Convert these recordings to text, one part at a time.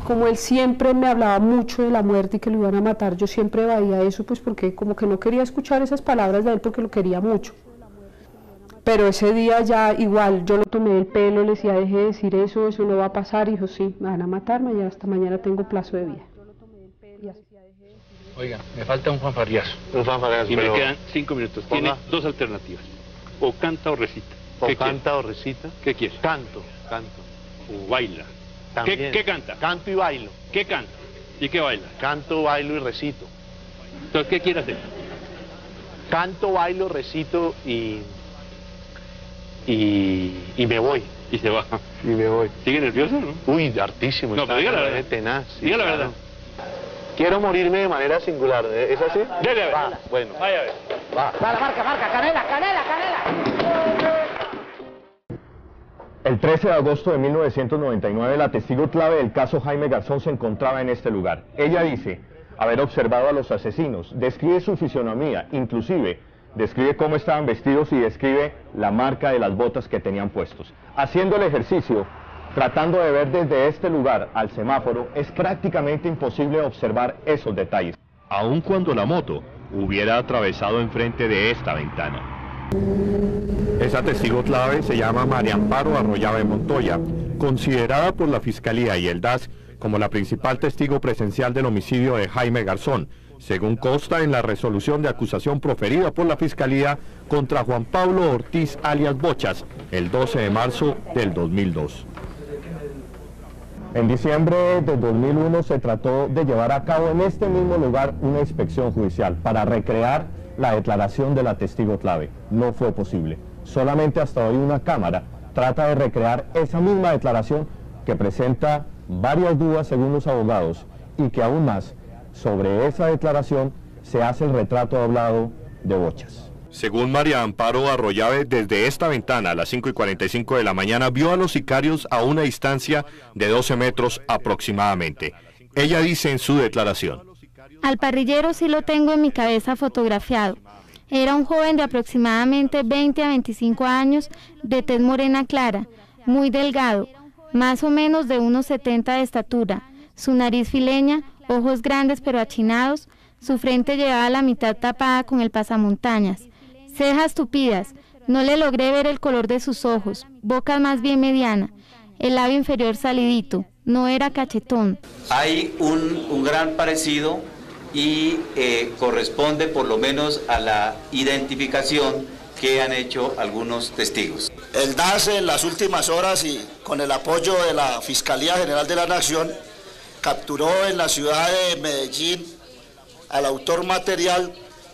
como él siempre me hablaba mucho de la muerte y que lo iban a matar, yo siempre evadía eso, pues porque como que no quería escuchar esas palabras de él porque lo quería mucho. Pero ese día ya igual, yo lo tomé del pelo, le decía, deje de decir eso no va a pasar, y dijo, sí, me van a matar, mañana, hasta mañana tengo plazo de vida. Oiga, me falta un fanfarriazo. Un fanfarriazo. Y me quedan 5 minutos. Tiene dos alternativas. O canta o recita. O canta o recita. ¿Qué quiere? Canto. O baila. ¿Qué canta? Canto y bailo. ¿Qué canta? ¿Y qué baila? Canto, bailo y recito. Entonces, ¿qué quiere hacer? Canto, bailo, recito y me voy. Y se va. Y me voy. ¿Sigue nervioso, no? Uy, hartísimo. No, pero diga la verdad. Tenaz, sí, diga la verdad. Quiero morirme de manera singular, ¿es así? Dele a ver. Va, bueno. Vaya a ver. Va. Dale, marca, canela. El 13 de agosto de 1999, la testigo clave del caso Jaime Garzón se encontraba en este lugar. Ella dice haber observado a los asesinos, describe su fisonomía, inclusive describe cómo estaban vestidos y describe la marca de las botas que tenían puestos. Haciendo el ejercicio, tratando de ver desde este lugar al semáforo, es prácticamente imposible observar esos detalles, aun cuando la moto hubiera atravesado enfrente de esta ventana. Esa testigo clave se llama María Amparo Arroyave Montoya, considerada por la Fiscalía y el DAS como la principal testigo presencial del homicidio de Jaime Garzón, según consta en la resolución de acusación proferida por la Fiscalía contra Juan Pablo Ortiz alias Bochas, el 12 de marzo del 2002. En diciembre de 2001 se trató de llevar a cabo en este mismo lugar una inspección judicial para recrear la declaración de la testigo clave. No fue posible. Solamente hasta hoy una cámara trata de recrear esa misma declaración que presenta varias dudas según los abogados y que aún más, sobre esa declaración se hace el retrato hablado de Bochas. Según María Amparo Arroyave, desde esta ventana a las 5:45 de la mañana vio a los sicarios a una distancia de 12 metros aproximadamente. Ella dice en su declaración: al parrillero sí lo tengo en mi cabeza fotografiado. Era un joven de aproximadamente 20 a 25 años, de tez morena clara, muy delgado, más o menos de unos 70 de estatura, su nariz fileña, ojos grandes pero achinados, su frente llevaba la mitad tapada con el pasamontañas, cejas tupidas, no le logré ver el color de sus ojos, boca más bien mediana, el labio inferior salidito, no era cachetón. Hay un gran parecido y corresponde por lo menos a la identificación que han hecho algunos testigos. El DAS en las últimas horas y con el apoyo de la Fiscalía General de la Nación capturó en la ciudad de Medellín al autor material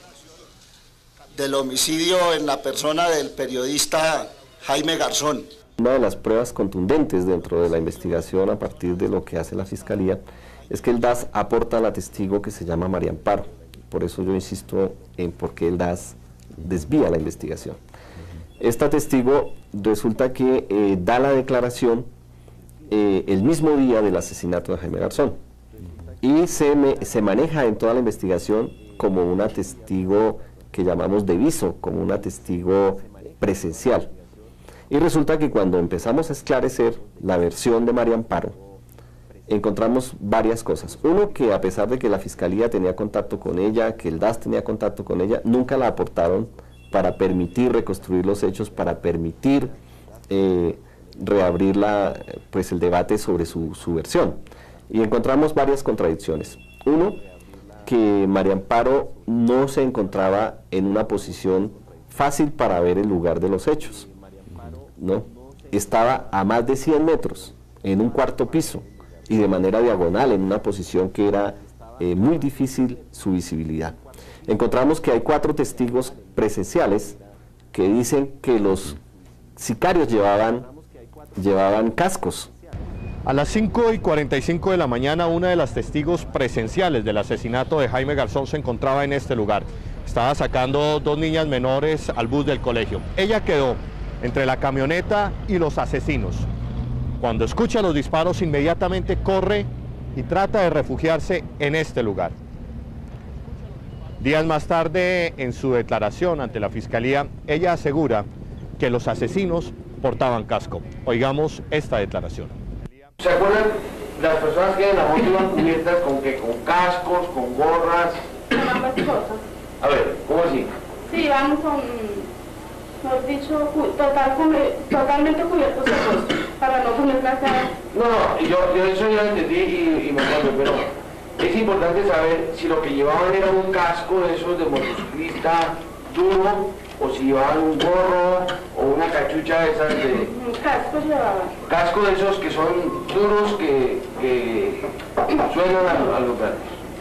del homicidio en la persona del periodista Jaime Garzón. Una de las pruebas contundentes dentro de la investigación a partir de lo que hace la Fiscalía es que el DAS aporta a la testigo que se llama María Amparo. Por eso yo insisto en por qué el DAS desvía la investigación. Esta testigo resulta que da la declaración el mismo día del asesinato de Jaime Garzón y se maneja en toda la investigación como una testigo que llamamos de viso, como una testigo presencial. Y resulta que cuando empezamos a esclarecer la versión de María Amparo, encontramos varias cosas. Uno, que a pesar de que la Fiscalía tenía contacto con ella, que el DAS tenía contacto con ella, nunca la aportaron para permitir reconstruir los hechos, para permitir reabrir el debate sobre su versión. Y encontramos varias contradicciones. Uno, que María Amparo no se encontraba en una posición fácil para ver el lugar de los hechos, ¿no? Estaba a más de 100 metros, en un cuarto piso, y de manera diagonal, en una posición que era muy difícil su visibilidad. Encontramos que hay 4 testigos presenciales que dicen que los sicarios llevaban cascos. A las 5:45 de la mañana, una de las testigos presenciales del asesinato de Jaime Garzón se encontraba en este lugar. Estaba sacando 2 niñas menores al bus del colegio. Ella quedó entre la camioneta y los asesinos. Cuando escucha los disparos, inmediatamente corre y trata de refugiarse en este lugar. Días más tarde, en su declaración ante la Fiscalía, ella asegura que los asesinos portaban casco. Oigamos esta declaración. ¿Se acuerdan las personas que en la moto iban cubiertas con qué, con cascos, con gorras. Con ambas cosas. A ver, ¿cómo así? Sí, van con, mejor dicho, totalmente cubiertos de rostro, para no poner la cara. No, yo eso ya lo entendí y me acuerdo, pero es importante saber si lo que llevaban era un casco de esos de motociclista duro, o si llevaban un gorro o una cachucha de esas de... Casco llevaban. Casco de esos que son duros que suenan a los gatos.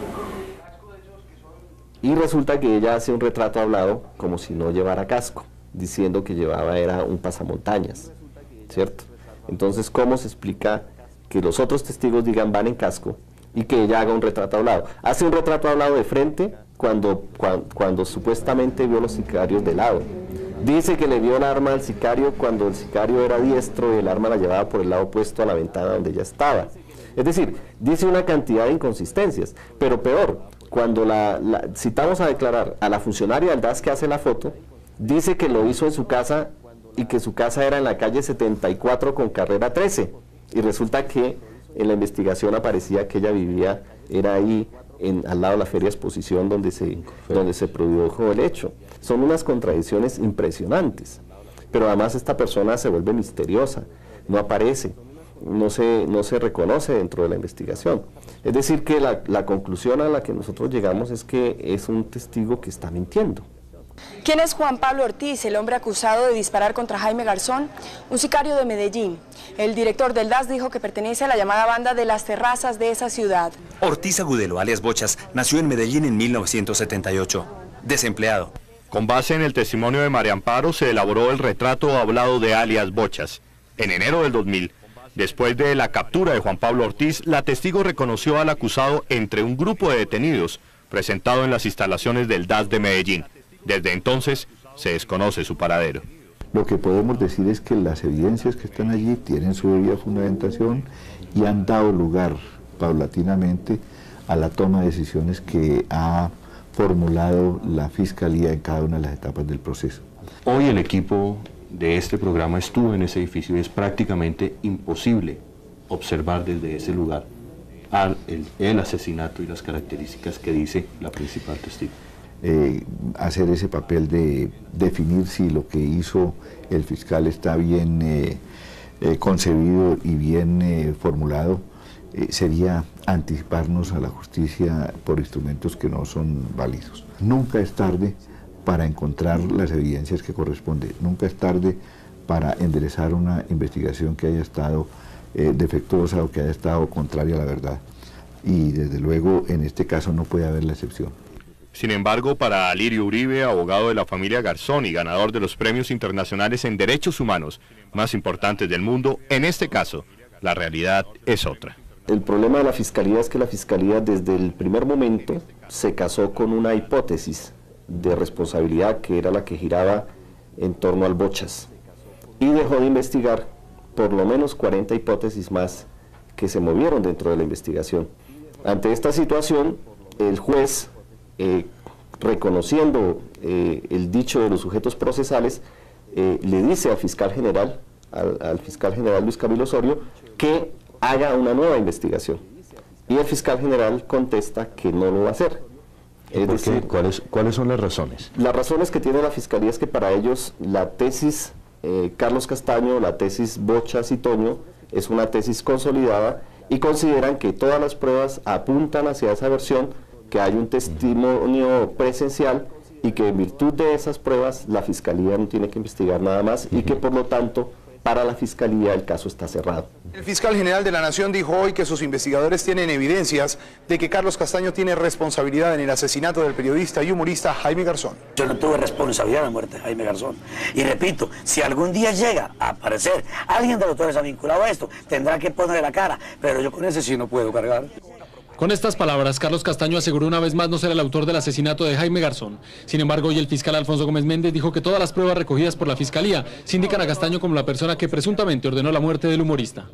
Y resulta que ella hace un retrato hablado como si no llevara casco, diciendo que llevaba era un pasamontañas, ¿cierto? Entonces, ¿cómo se explica que los otros testigos digan van en casco y que ella haga un retrato hablado? Hace un retrato hablado de frente cuando supuestamente vio los sicarios de lado. Dice que le vio el arma al sicario cuando el sicario era diestro y el arma la llevaba por el lado opuesto a la ventana donde ella estaba. Es decir, dice una cantidad de inconsistencias, pero peor, cuando citamos a declarar a la funcionaria del DAS que hace la foto, dice que lo hizo en su casa y que su casa era en la calle 74 con carrera 13, y resulta que en la investigación aparecía que ella vivía, era ahí al lado de la Feria Exposición donde se produjo el hecho. Son unas contradicciones impresionantes, pero además esta persona se vuelve misteriosa, no aparece, no se reconoce dentro de la investigación. Es decir, que la conclusión a la que nosotros llegamos es que es un testigo que está mintiendo. ¿Quién es Juan Pablo Ortiz, el hombre acusado de disparar contra Jaime Garzón? Un sicario de Medellín. El director del DAS dijo que pertenece a la llamada banda de las terrazas de esa ciudad. Ortiz Agudelo, alias Bochas, nació en Medellín en 1978. Desempleado. Con base en el testimonio de María Amparo se elaboró el retrato hablado de alias Bochas. En enero del 2000, después de la captura de Juan Pablo Ortiz, la testigo reconoció al acusado entre un grupo de detenidos presentado en las instalaciones del DAS de Medellín. Desde entonces se desconoce su paradero. Lo que podemos decir es que las evidencias que están allí tienen su debida fundamentación y han dado lugar paulatinamente a la toma de decisiones que ha formulado la Fiscalía en cada una de las etapas del proceso. Hoy el equipo de este programa estuvo en ese edificio y es prácticamente imposible observar desde ese lugar el asesinato y las características que dice la principal testigo. Hacer ese papel de definir si lo que hizo el fiscal está bien concebido y bien formulado, sería anticiparnos a la justicia por instrumentos que no son válidos. Nunca es tarde para encontrar las evidencias que corresponden, nunca es tarde para enderezar una investigación que haya estado defectuosa o que haya estado contraria a la verdad. Y desde luego en este caso no puede haber la excepción. Sin embargo, para Alirio Uribe, abogado de la familia Garzón y ganador de los premios internacionales en derechos humanos más importantes del mundo, en este caso, la realidad es otra. El problema de la Fiscalía es que la Fiscalía desde el primer momento se casó con una hipótesis de responsabilidad que era la que giraba en torno al Bochas y dejó de investigar por lo menos 40 hipótesis más que se movieron dentro de la investigación. Ante esta situación, el juez, reconociendo el dicho de los sujetos procesales, le dice al fiscal general, Luis Camilo Osorio, que haga una nueva investigación. Y el fiscal general contesta que no lo va a hacer. Es decir, ¿Cuáles son las razones? Las razones que tiene la Fiscalía es que para ellos la tesis Carlos Castaño, la tesis Bochas y Toño, es una tesis consolidada y consideran que todas las pruebas apuntan hacia esa versión, que hay un testimonio presencial y que en virtud de esas pruebas la Fiscalía no tiene que investigar nada más y que por lo tanto para la Fiscalía el caso está cerrado. El fiscal general de la Nación dijo hoy que sus investigadores tienen evidencias de que Carlos Castaño tiene responsabilidad en el asesinato del periodista y humorista Jaime Garzón. Yo no tuve responsabilidad en la muerte de Jaime Garzón. Y repito, si algún día llega a aparecer alguien de los autores vinculado a esto, tendrá que poner la cara, pero yo con ese sí no puedo cargar. Con estas palabras, Carlos Castaño aseguró una vez más no ser el autor del asesinato de Jaime Garzón. Sin embargo, hoy el fiscal Alfonso Gómez Méndez dijo que todas las pruebas recogidas por la Fiscalía se indican a Castaño como la persona que presuntamente ordenó la muerte del humorista.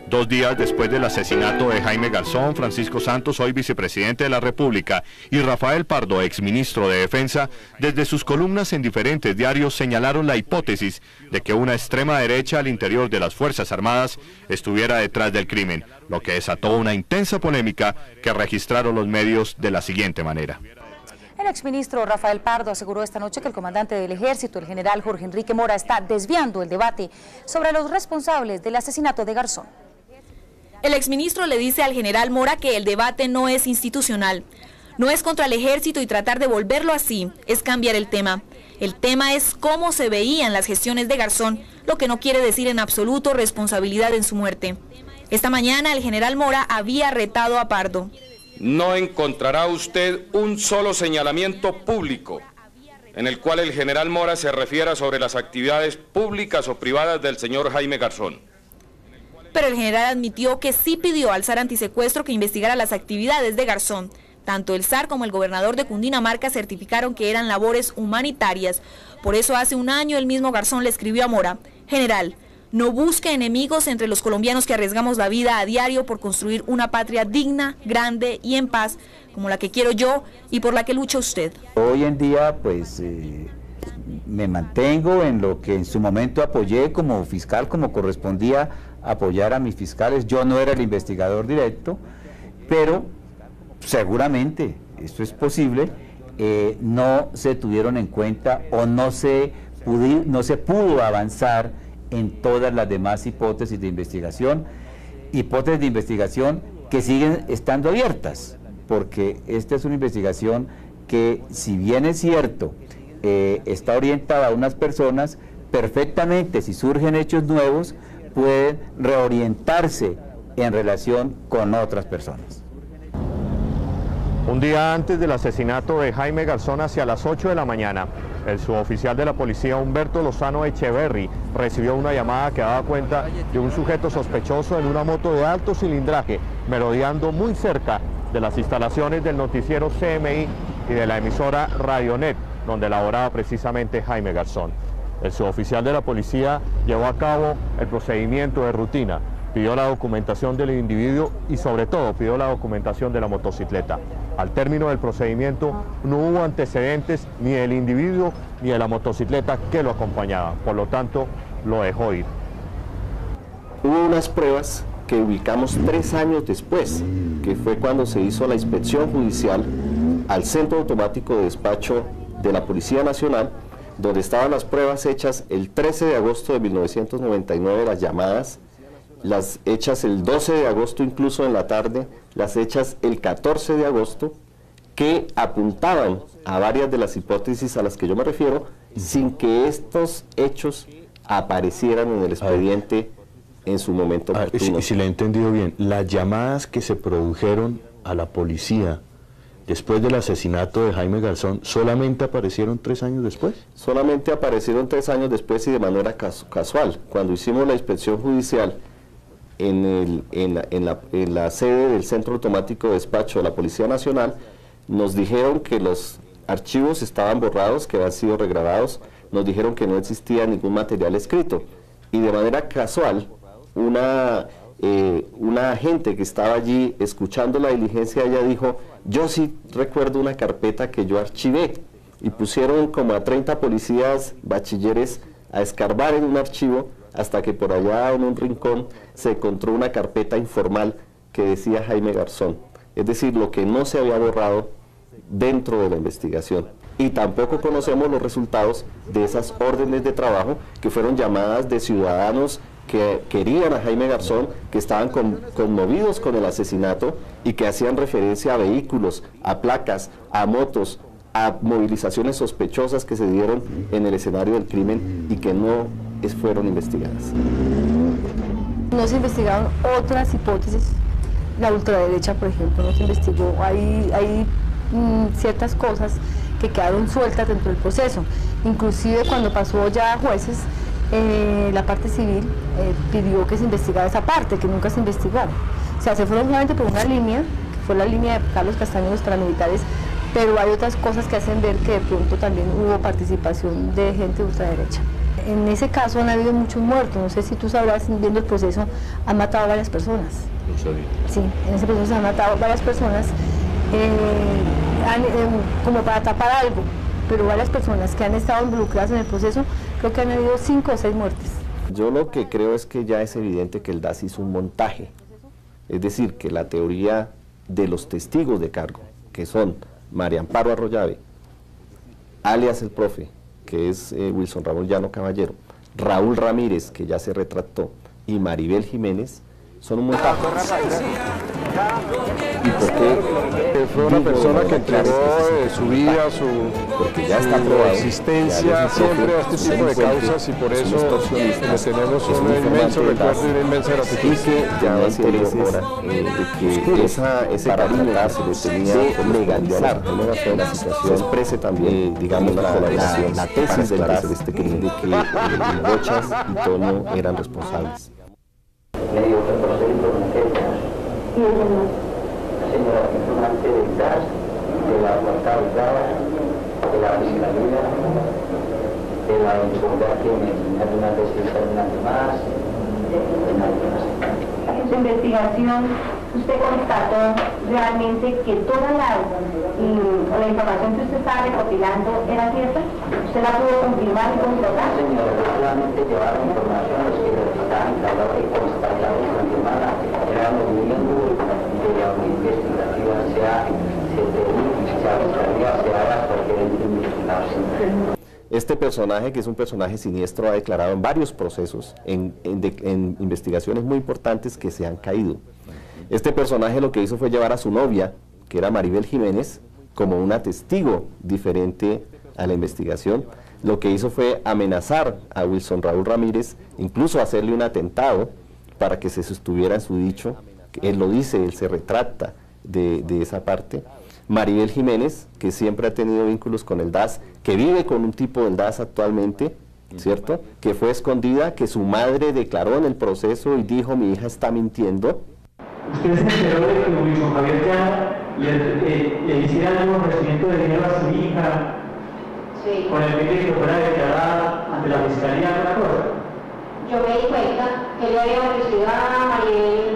2 días después del asesinato de Jaime Garzón, Francisco Santos, hoy vicepresidente de la República, y Rafael Pardo, exministro de Defensa, desde sus columnas en diferentes diarios señalaron la hipótesis de que una extrema derecha al interior de las Fuerzas Armadas estuviera detrás del crimen, lo que desató una intensa polémica que registraron los medios de la siguiente manera. El exministro Rafael Pardo aseguró esta noche que el comandante del Ejército, el general Jorge Enrique Mora, está desviando el debate sobre los responsables del asesinato de Garzón. El exministro le dice al general Mora que el debate no es institucional, no es contra el ejército y tratar de volverlo así es cambiar el tema. El tema es cómo se veían las gestiones de Garzón, lo que no quiere decir en absoluto responsabilidad en su muerte. Esta mañana el general Mora había retado a Pardo. No encontrará usted un solo señalamiento público en el cual el general Mora se refiera sobre las actividades públicas o privadas del señor Jaime Garzón. Pero el general admitió que sí pidió al SAR antisecuestro que investigara las actividades de Garzón. Tanto el SAR como el gobernador de Cundinamarca certificaron que eran labores humanitarias. Por eso hace un año el mismo Garzón le escribió a Mora: general, no busque enemigos entre los colombianos que arriesgamos la vida a diario por construir una patria digna, grande y en paz, como la que quiero yo y por la que lucha usted. Hoy en día, pues, me mantengo en lo que en su momento apoyé como fiscal, como correspondía apoyar a mis fiscales. Yo no era el investigador directo, pero seguramente, esto es posible, no se tuvieron en cuenta o no se pudo avanzar en todas las demás hipótesis de investigación que siguen estando abiertas, porque esta es una investigación que, si bien es cierto, está orientada a unas personas, perfectamente, si surgen hechos nuevos, pueden reorientarse en relación con otras personas. Un día antes del asesinato de Jaime Garzón, hacia las 8 de la mañana, el suboficial de la policía Humberto Lozano Echeverry recibió una llamada que daba cuenta de un sujeto sospechoso en una moto de alto cilindraje merodeando muy cerca de las instalaciones del noticiero CMI y de la emisora Radionet, donde laboraba precisamente Jaime Garzón. El suboficial de la policía llevó a cabo el procedimiento de rutina, pidió la documentación del individuo y sobre todo pidió la documentación de la motocicleta. Al término del procedimiento no hubo antecedentes ni del individuo ni de la motocicleta que lo acompañaba, por lo tanto lo dejó ir. Hubo unas pruebas que ubicamos 3 años después, que fue cuando se hizo la inspección judicial al Centro Automático de Despacho de la Policía Nacional, donde estaban las pruebas hechas el 13 de agosto de 1999, las llamadas, las hechas el 12 de agosto incluso en la tarde, las hechas el 14 de agosto, que apuntaban a varias de las hipótesis a las que yo me refiero, sin que estos hechos aparecieran en el expediente en su momento oportuno. Si le he entendido bien, las llamadas que se produjeron a la policía después del asesinato de Jaime Garzón, ¿solamente aparecieron 3 años después? Solamente aparecieron 3 años después y de manera casual. Cuando hicimos la inspección judicial en la sede del Centro Automático de Despacho de la Policía Nacional, nos dijeron que los archivos estaban borrados, que habían sido regrabados, nos dijeron que no existía ningún material escrito. Y de manera casual, una agente que estaba allí escuchando la diligencia, ella dijo: yo sí recuerdo una carpeta que yo archivé, y pusieron como a 30 policías bachilleres a escarbar en un archivo hasta que por allá en un rincón se encontró una carpeta informal que decía Jaime Garzón, es decir, lo que no se había borrado dentro de la investigación. Y tampoco conocemos los resultados de esas órdenes de trabajo que fueron llamadas de ciudadanos que querían a Jaime Garzón, que estaban conmovidos con el asesinato y que hacían referencia a vehículos, a placas, a motos, a movilizaciones sospechosas que se dieron en el escenario del crimen y que no fueron investigadas. No se investigaron otras hipótesis, la ultraderecha, por ejemplo, no se investigó. Hay ciertas cosas que quedaron sueltas dentro del proceso. Inclusive cuando pasó ya a jueces, la parte civil pidió que se investigara esa parte, que nunca se investigó. O sea, se fueron solamente por una línea, que fue la línea de Carlos Castaño y los paramilitares, pero hay otras cosas que hacen ver que de pronto también hubo participación de gente de ultraderecha. en ese caso han habido muchos muertos, no sé si tú sabrás, viendo el proceso, han matado a varias personas. No sabía. Sí, en ese proceso se han matado varias personas, como para tapar algo, pero varias personas que han estado involucradas en el proceso, creo que han habido 5 o 6 muertes. Yo lo que creo es que ya es evidente que el DAS hizo un montaje, es decir, que la teoría de los testigos de cargo, que son María Amparo Arroyave, alias el profe, que es Wilson Raúl Llano Caballero, Raúl Ramírez, que ya se retractó, y Maribel Jiménez, son un montaje. ¿Y por qué? Fue una persona que entregó su vida, porque ya está probado, existencia siempre a este tipo de causas, y por eso le tenemos un inmenso recuerdo y una inmensa gratitud. Y que ya intereses de que ese cariño que se le tenía que legalizar en la situación, se exprese también, digamos, la tesis del DAS, de que Bochas y Toño eran responsables. Señora informante del DAS, de la contabilidad, de la fiscalía, de la inseguridad que me enseñaron una vez y más, de nadie más. En su investigación, usted constató realmente que toda la información que usted estaba recopilando era cierta. ¿Usted la pudo confirmar y constatar? Señora, solamente llevaron informaciones que estaban claras y constatadas y confirmadas. Éramos miembros de la investigativa, sea CTI, sea fiscalía, sea cualquier investigación. Este personaje, que es un personaje siniestro, ha declarado en varios procesos, en investigaciones muy importantes que se han caído. Este personaje lo que hizo fue llevar a su novia, que era Maribel Jiménez, como una testigo diferente a la investigación. Lo que hizo fue amenazar a Wilson Raúl Ramírez, incluso hacerle un atentado para que se sostuviera en su dicho. Él lo dice, él se retracta de esa parte. Maribel Jiménez, que siempre ha tenido vínculos con el DAS, que vive con un tipo del DAS actualmente, ¿cierto? Que fue escondida, que su madre declaró en el proceso y dijo: mi hija está mintiendo. ¿Usted se enteró de que Wilson Javier Llano le hiciera algún ofrecimiento de dinero a su hija? Sí. Con el fin de que fuera declarada ante la fiscalía alguna cosa? Yo me di cuenta que le había ofrecido a Mariel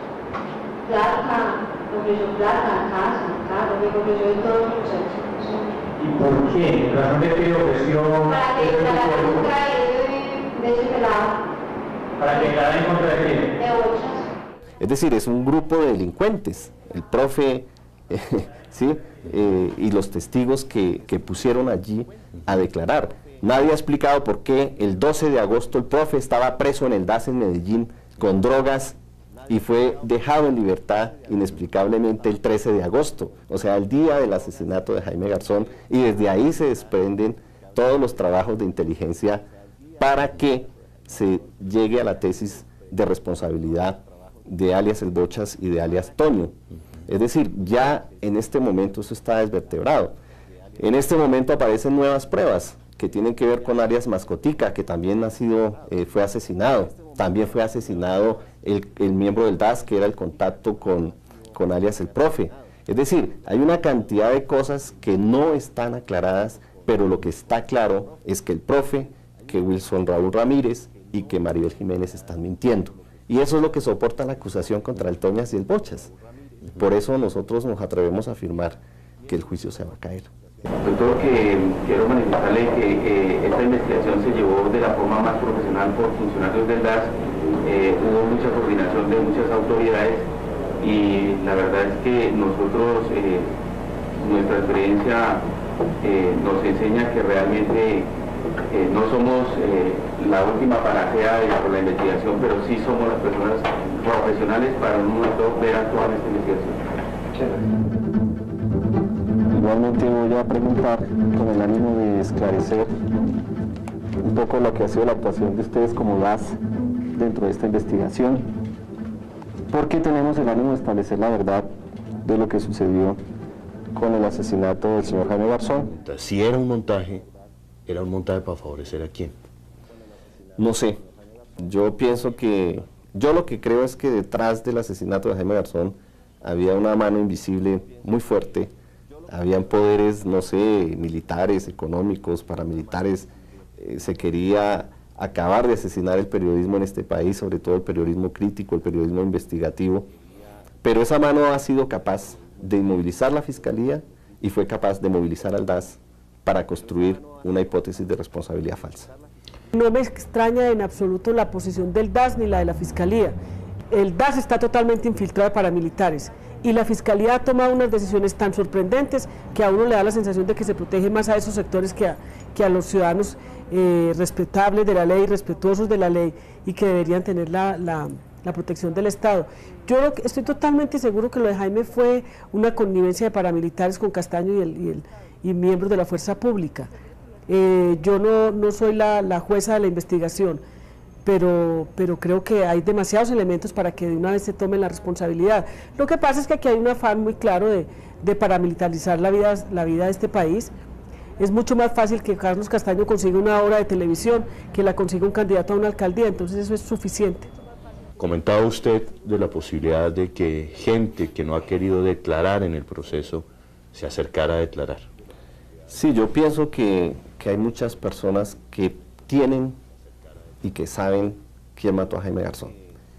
plata, le ofreció plata, casa, carro, le ofreció de todo el proceso. ¿Y por qué? ¿Razón de que le ofreció? Para que declarara en contra de ese pelado. ¿Para que declarara en contra de quién? De Bochas. Es decir, es un grupo de delincuentes, el profe, ¿sí? Y los testigos que pusieron allí a declarar. Nadie ha explicado por qué el 12 de agosto el profe estaba preso en el DAS en Medellín con drogas y fue dejado en libertad inexplicablemente el 13 de agosto, o sea, el día del asesinato de Jaime Garzón, y desde ahí se desprenden todos los trabajos de inteligencia para que se llegue a la tesis de responsabilidad de alias El Bochas y de alias Toño. Es decir, ya en este momento eso está desvertebrado. En este momento aparecen nuevas pruebas que tienen que ver con alias Mascotica, que también fue asesinado. También fue asesinado el miembro del DAS, que era el contacto con alias El Profe. Es decir, hay una cantidad de cosas que no están aclaradas, pero lo que está claro es que el profe, que Wilson Raúl Ramírez y que Maribel Jiménez están mintiendo. Y eso es lo que soporta la acusación contra el Toñas y el Bochas. Por eso nosotros nos atrevemos a afirmar que el juicio se va a caer. Doctor, quiero manifestarle que esta investigación se llevó de la forma más profesional por funcionarios del DAS. Hubo mucha coordinación de muchas autoridades y la verdad es que nosotros, nuestra experiencia nos enseña que realmente no somos la última panacea por la investigación, pero sí somos las personas profesionales para en un momento ver actuar esta investigación. Igualmente voy a preguntar con el ánimo de esclarecer un poco lo que ha sido la actuación de ustedes como DAS dentro de esta investigación. ¿Por qué tenemos el ánimo de establecer la verdad de lo que sucedió con el asesinato del señor Jaime Garzón? Si era un montaje para favorecer a quién. No sé, yo pienso que, yo lo que creo es que detrás del asesinato de Jaime Garzón había una mano invisible muy fuerte, habían poderes, no sé, militares, económicos, paramilitares, se quería acabar de asesinar el periodismo en este país, sobre todo el periodismo crítico, el periodismo investigativo, pero esa mano ha sido capaz de inmovilizar la Fiscalía y fue capaz de movilizar al DAS para construir una hipótesis de responsabilidad falsa. No me extraña en absoluto la posición del DAS ni la de la Fiscalía. El DAS está totalmente infiltrado de paramilitares y la Fiscalía ha tomado unas decisiones tan sorprendentes que a uno le da la sensación de que se protege más a esos sectores que a los ciudadanos respetables de la ley, respetuosos de la ley y que deberían tener la protección del Estado. Yo estoy totalmente seguro que lo de Jaime fue una connivencia de paramilitares con Castaño y miembros de la fuerza pública. Yo no soy la jueza de la investigación, pero creo que hay demasiados elementos para que de una vez se tome la responsabilidad. Lo que pasa es que aquí hay un afán muy claro de paramilitarizar la vida de este país. Es mucho más fácil que Carlos Castaño consiga una obra de televisión que la consiga un candidato a una alcaldía, entonces eso es suficiente. Comentaba usted de la posibilidad de que gente que no ha querido declarar en el proceso se acercara a declarar. Sí, yo pienso que hay muchas personas que tienen y que saben quién mató a Jaime Garzón.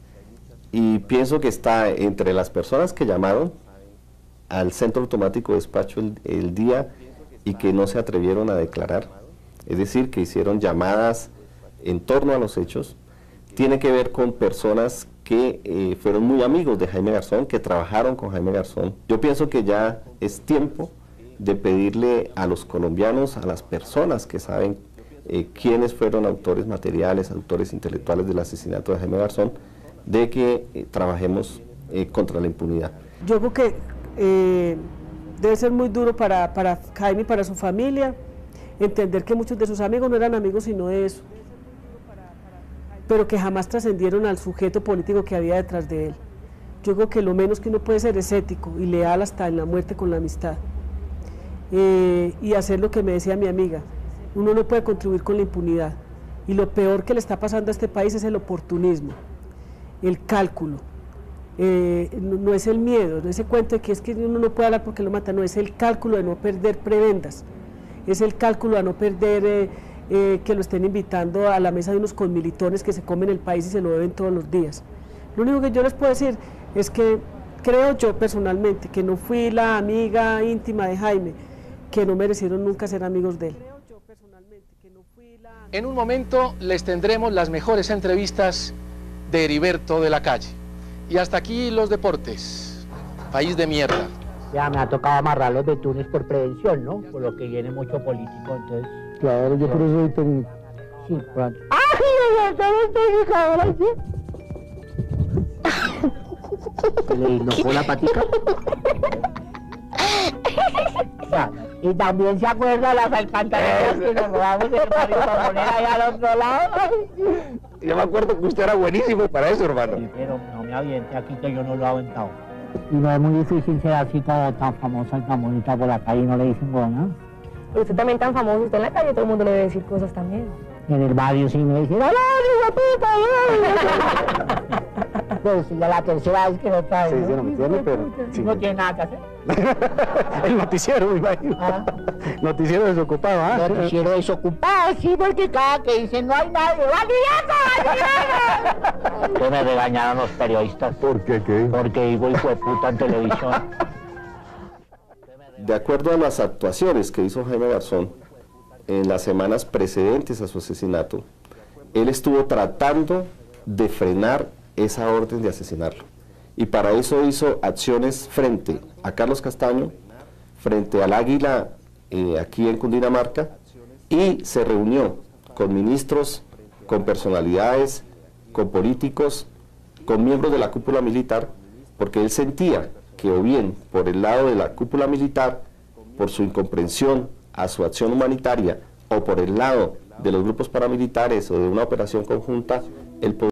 Y pienso que está entre las personas que llamaron al centro automático de despacho el día y que no se atrevieron a declarar, es decir, que hicieron llamadas en torno a los hechos, tiene que ver con personas que fueron muy amigos de Jaime Garzón, que trabajaron con Jaime Garzón. Yo pienso que ya es tiempo de pedirle a los colombianos, a las personas que saben quiénes fueron autores materiales, autores intelectuales del asesinato de Jaime Garzón, de que trabajemos contra la impunidad. Yo creo que debe ser muy duro para Jaime y para su familia entender que muchos de sus amigos no eran amigos sino de eso, pero que jamás trascendieron al sujeto político que había detrás de él. Yo creo que lo menos que uno puede ser es ético y leal hasta en la muerte con la amistad. Y hacer lo que me decía mi amiga, uno no puede contribuir con la impunidad, y lo peor que le está pasando a este país es el oportunismo, el cálculo. No es el miedo, no ese cuento de que es que uno no puede hablar porque lo mata, no, es el cálculo de no perder prebendas, es el cálculo de no perder que lo estén invitando a la mesa de unos conmilitones que se comen el país y se lo beben todos los días. Lo único que yo les puedo decir es que creo yo personalmente que no fui la amiga íntima de Jaime, que no merecieron nunca ser amigos de él. En un momento les tendremos las mejores entrevistas de Heriberto de la Calle. Y hasta aquí los deportes. País de mierda. Ya me ha tocado amarrar los betunes por prevención, ¿no? Por lo que viene mucho político, entonces... Claro, yo por eso soy técnico. Sí, pronto. ¡Ay, no, ¿se le dislocó la patica? Y también se acuerda de las alcantarillas que nos robamos en el barrio para poner allá al otro lado. Yo me acuerdo que usted era buenísimo para eso, hermano. Sí, pero no me aviente aquí que yo no lo he aventado. Y no es muy difícil ser así tan famosa y tan bonita por la calle y no le dicen buena. Pero usted también tan famoso, usted en la calle todo el mundo le debe decir cosas también. En el barrio sí me dicen, ¡hola, puta! Pues ya la tercera vez que lo trae. Sí, sí, no me tiene, pero... Sí. No tiene nada que hacer. El noticiero, me imagino. Noticiero desocupado, ¿ah? Noticiero desocupado, sí, porque cada que dicen no hay nadie. ¡Valiente! Que me regañaron los periodistas. ¿Por qué? ¿Qué? Porque digo hijo de puta en televisión. De acuerdo a las actuaciones que hizo Jaime Garzón en las semanas precedentes a su asesinato, él estuvo tratando de frenar esa orden de asesinarlo. Y para eso hizo acciones frente a Carlos Castaño, frente al Águila aquí en Cundinamarca, y se reunió con ministros, con personalidades, con políticos, con miembros de la cúpula militar, porque él sentía que o bien por el lado de la cúpula militar, por su incomprensión a su acción humanitaria, o por el lado de los grupos paramilitares o de una operación conjunta, él podría